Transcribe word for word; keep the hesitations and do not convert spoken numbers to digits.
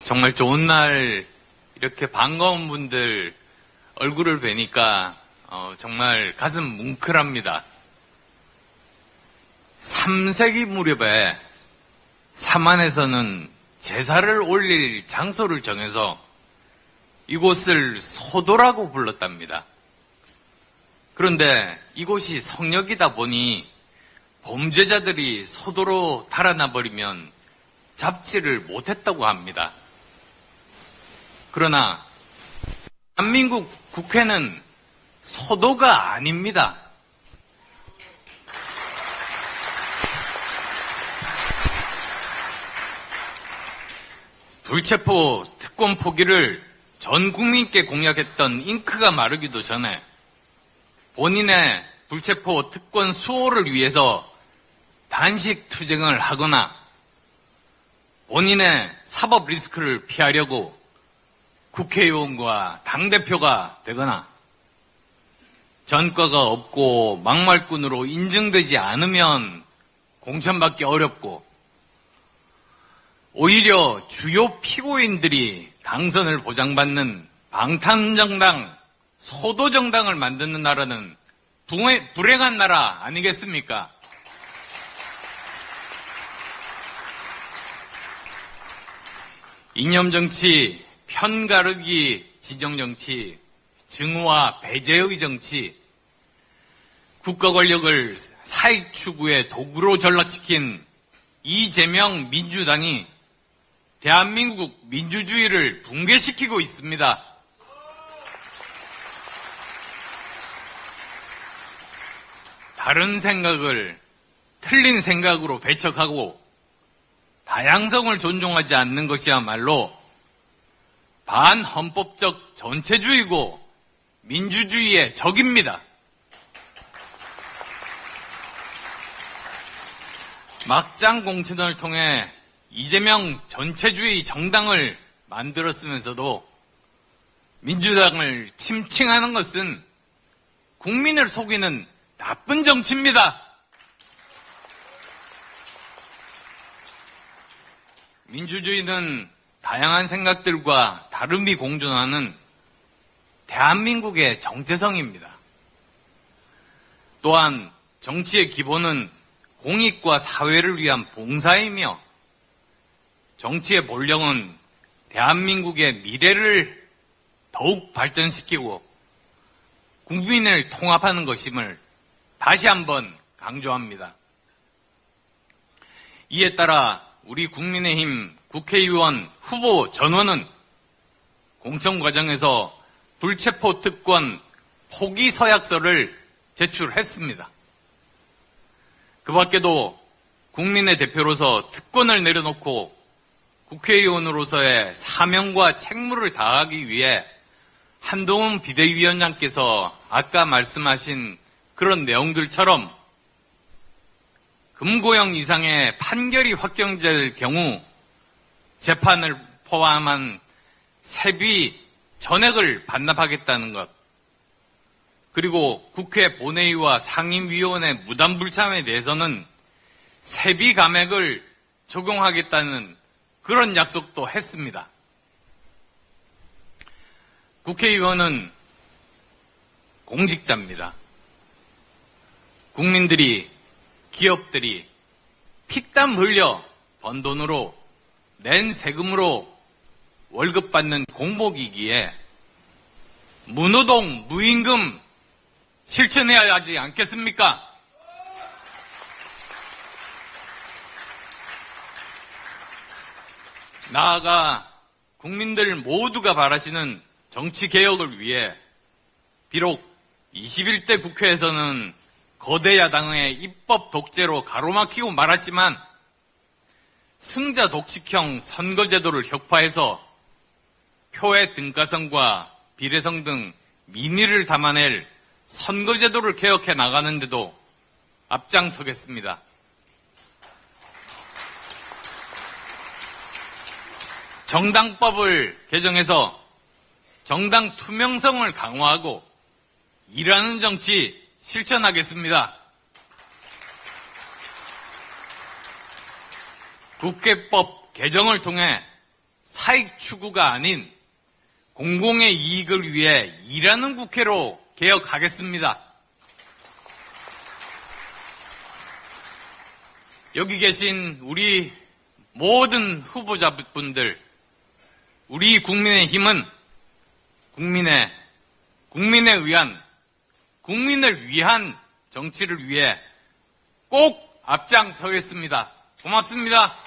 정말 좋은 날 이렇게 반가운 분들 얼굴을 뵈니까 어, 정말 가슴 뭉클합니다. 삼 세기 무렵에 삼안에서는 제사를 올릴 장소를 정해서 이곳을 소도라고 불렀답니다. 그런데 이곳이 성역이다 보니 범죄자들이 소도로 달아나 버리면 잡지를 못했다고 합니다. 그러나 대한민국 국회는 소도가 아닙니다. 불체포 특권 포기를 전 국민께 공약했던 잉크가 마르기도 전에 본인의 불체포 특권 수호를 위해서 단식 투쟁을 하거나 본인의 사법 리스크를 피하려고 국회의원과 당대표가 되거나 전과가 없고 막말꾼으로 인정되지 않으면 공천받기 어렵고 오히려 주요 피고인들이 당선을 보장받는 방탄정당, 소도정당을 만드는 나라는 불행한 나라 아니겠습니까? 이념정치, 편가르기 지정정치, 증오와 배제의 정치, 국가 권력을 사익 추구의 도구로 전락시킨 이재명 민주당이 대한민국 민주주의를 붕괴시키고 있습니다. 다른 생각을 틀린 생각으로 배척하고 다양성을 존중하지 않는 것이야말로 반헌법적 전체주의고 민주주의의 적입니다. 막장 공천을 통해 이재명 전체주의 정당을 만들었으면서도 민주당을 침칭하는 것은 국민을 속이는 나쁜 정치입니다. 민주주의는 다양한 생각들과 다름이 공존하는 대한민국의 정체성입니다. 또한 정치의 기본은 공익과 사회를 위한 봉사이며 정치의 본령은 대한민국의 미래를 더욱 발전시키고 국민을 통합하는 것임을 다시 한번 강조합니다. 이에 따라 우리 국민의힘 국회의원 후보 전원은 공천 과정에서 불체포 특권 포기 서약서를 제출했습니다. 그 밖에도 국민의 대표로서 특권을 내려놓고 국회의원으로서의 사명과 책무를 다하기 위해 한동훈 비대위원장께서 아까 말씀하신 그런 내용들처럼 금고형 이상의 판결이 확정될 경우 재판을 포함한 세비 전액을 반납하겠다는 것, 그리고 국회 본회의와 상임위원회 무단불참에 대해서는 세비 감액을 적용하겠다는 그런 약속도 했습니다. 국회의원은 공직자입니다. 국민들이, 기업들이 피땀 흘려 번 돈으로 낸 세금으로 월급 받는 공복이기에 무노동, 무임금 실천해야 하지 않겠습니까? 나아가 국민들 모두가 바라시는 정치개혁을 위해 비록 이십일 대 국회에서는 거대 야당의 입법 독재로 가로막히고 말았지만 승자 독식형 선거제도를 혁파해서 표의 등가성과 비례성 등 민의를 담아낼 선거제도를 개혁해 나가는데도 앞장서겠습니다. 정당법을 개정해서 정당 투명성을 강화하고 일하는 정치 실천하겠습니다. 국회법 개정을 통해 사익 추구가 아닌 공공의 이익을 위해 일하는 국회로 개혁하겠습니다. 여기 계신 우리 모든 후보자분들, 우리 국민의힘은 국민의, 국민에 의한, 국민을 위한 정치를 위해 꼭 앞장서겠습니다. 고맙습니다.